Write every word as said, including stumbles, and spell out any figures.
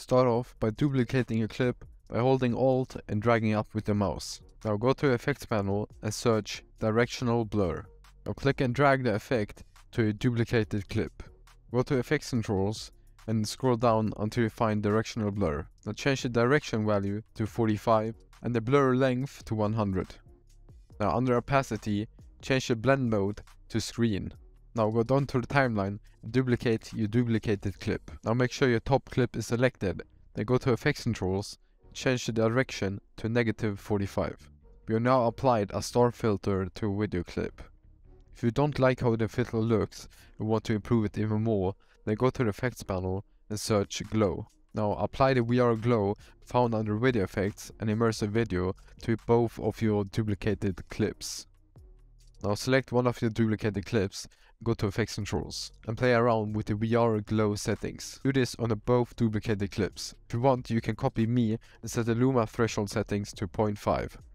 start off by duplicating a clip by holding Alt and dragging up with the mouse. Now go to Effects panel and search Directional Blur. Now click and drag the effect to a duplicated clip. Go to Effects Controls and scroll down until you find Directional Blur. Now change the direction value to forty-five and the blur length to one hundred. Now under Opacity, change the blend mode to Screen. Now go down to the timeline and duplicate your duplicated clip. Now make sure your top clip is selected. Then go to Effects Controls, change the direction to negative forty-five. We have now applied a star filter to a video clip. If you don't like how the filter looks and want to improve it even more, then go to the Effects panel and search Glow. Now apply the V R Glow found under Video Effects and Immersive Video to both of your duplicated clips. Now select one of your duplicated clips, go to Effects Controls, and play around with the V R Glow settings. Do this on the both duplicated clips. If you want, you can copy me and set the Luma threshold settings to zero point five.